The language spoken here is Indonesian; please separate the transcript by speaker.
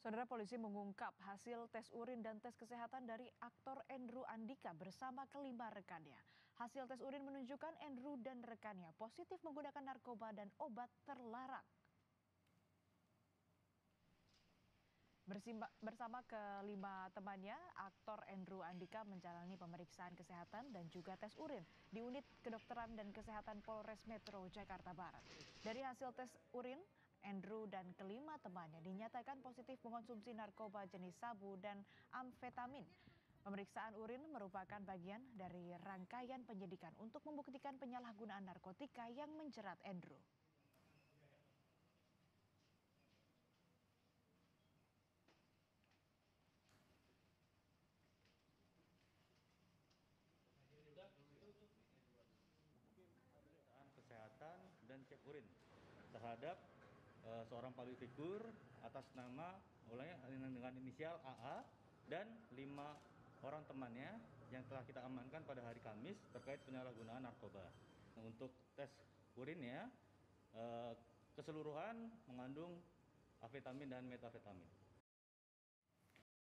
Speaker 1: Saudara, polisi mengungkap hasil tes urin dan tes kesehatan dari aktor Andrew Andika bersama kelima rekannya. Hasil tes urin menunjukkan Andrew dan rekannya positif menggunakan narkoba dan obat terlarang. Bersama kelima temannya, aktor Andrew Andika menjalani pemeriksaan kesehatan dan juga tes urin di unit kedokteran dan kesehatan Polres Metro Jakarta Barat. Dari hasil tes urin, Andrew dan kelima temannya dinyatakan positif mengonsumsi narkoba jenis sabu dan amfetamin. Pemeriksaan urin merupakan bagian dari rangkaian penyidikan untuk membuktikan penyalahgunaan narkotika yang menjerat Andrew.
Speaker 2: Kesehatan dan cek urin terhadap seorang public figure atas nama dengan inisial AA dan 5 orang temannya yang telah kita amankan pada hari Kamis terkait penyalahgunaan narkoba. Untuk tes urinnya keseluruhan mengandung amfetamin dan metafetamin.